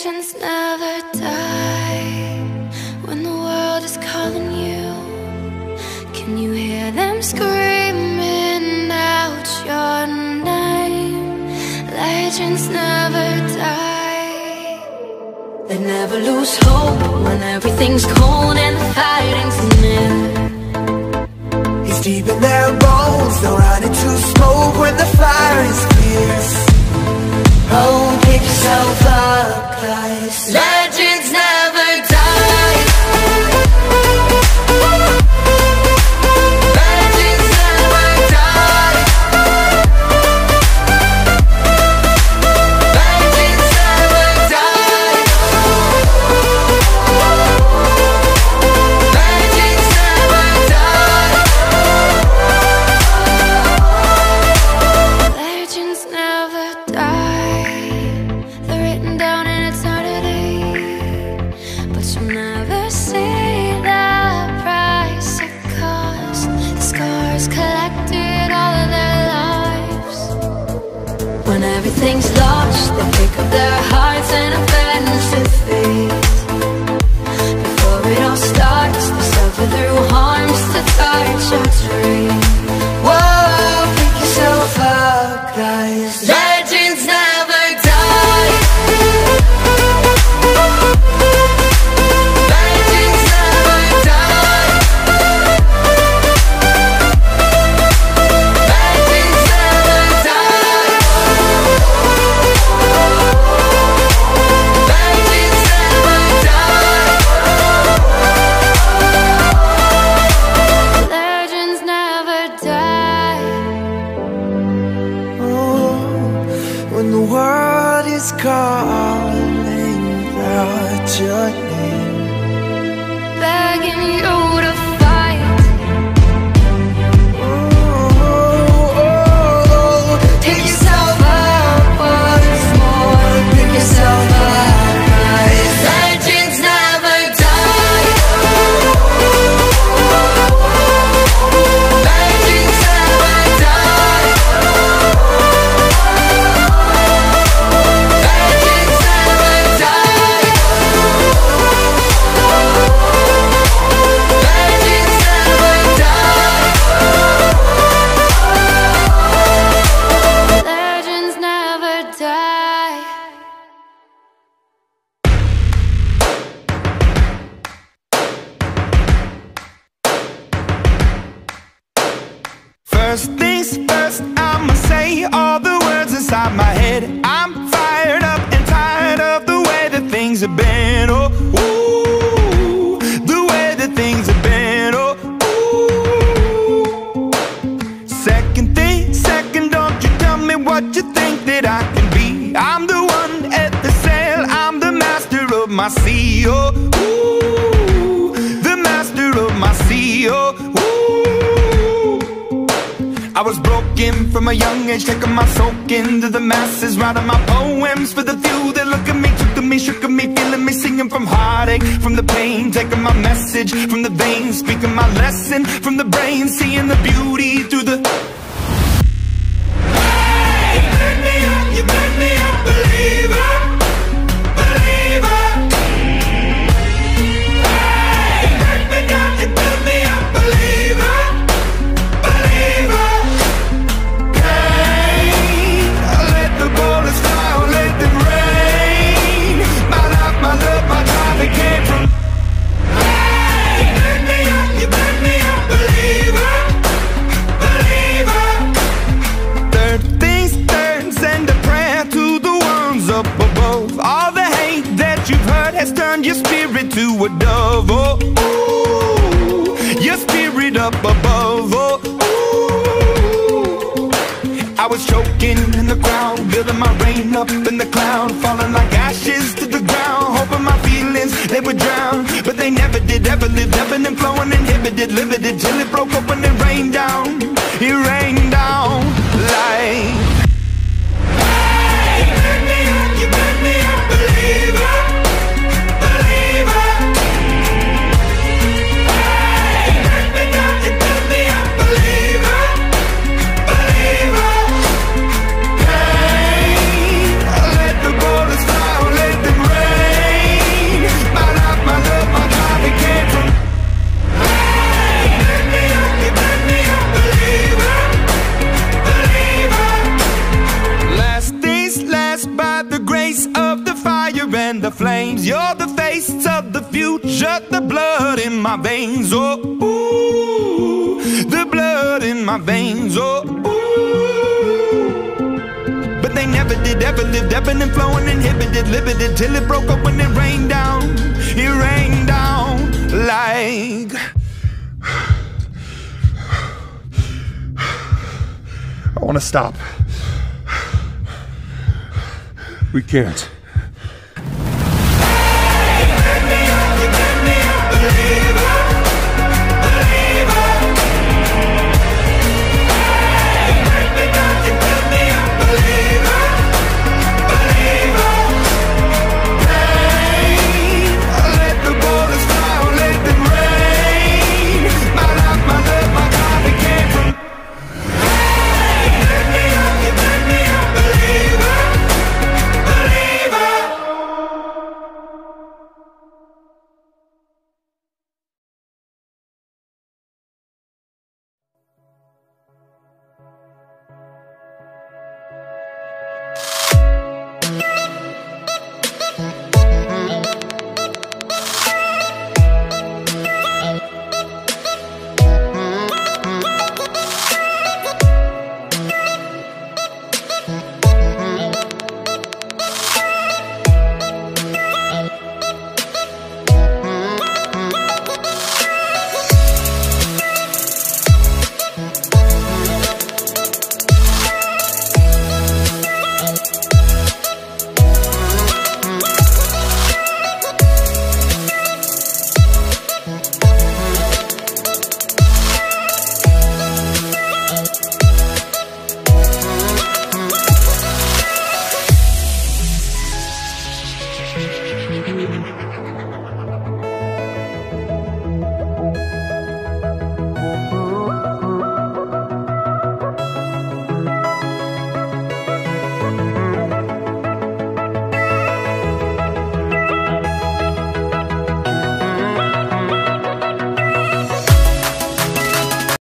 Legends never die. When the world is calling you, can you hear them screaming out your name? Legends never die. They never lose hope when everything's cold and the fighting's near. It's deep in their bones, they'll run into smoke when the fire is fierce. Oh, pick yourself up, 'cause legends never die. Legends never die. Legends never die. Legends never die. Legends never die. They're written down in eternity, but you'll never see the price it cost. The scars collected all of their lives. When everything's lost, they pick up their hearts and avenge defeat. Before it all starts, they suffer through harms to touch your dream. Whoa, pick yourself up, guys. Legends never die. Legends never die. Legends never die. Legends never die. Legends never die. Oh, when the world is calling out your name, begging you to fight. Oh, pick yourself up once more. Pick yourself up, guys. Legends never die. Legends never die. Legends never die. Legends never die. Legends never die. First things first, I'ma say all the words inside my head. I'm fired up and tired of the way that things have been. Oh, ooh, the way that things have been. Oh, ooh. Second, don't you tell me what you think that I can be. I'm the one at the sail, I'm the master of my sea. Oh, ooh, the master of my sea. Oh, ooh. I was broken from a young age, taking my soak into the masses, writing my poems for the few that look at me, took to me, shook at me, feeling me, singing from heartache, from the pain, taking my message from the veins, speaking my lesson from the brain, seeing the beauty through the... Hey, you make me up, you make me a believer, believer. Hey, you break me down, you build me up, believer, believer. Let the bullets fly, or let them rain. My life, my love, my drive, it came from. Hey, you make me up, you make me a believer, believer. Third things third, send a prayer to the ones up above. All the hate that you've heard has turned your spirit to a dove. Oh, ooh, your spirit up above. Oh, ooh. I was choking in the crowd, building my rain up in the cloud, falling like ashes to the ground, hoping my feelings, they would drown, but they never did, ever lived, ebbing and flowing, inhibited, limited, till it broke open and rained down, it rained down like... Hey, you make me up, you make me a believer, believer. Hey, you break me down, you build me up, believer, believer. Hey, let the bullets fly, or let them rain. flames. You're the face of the future, the blood in my veins. Oh, ooh, the blood in my veins. Oh, ooh. But they never did ever live, ebbing and flowing, inhibited, limited, till it broke up when it rained down. It rained down like. I want to stop. We can't.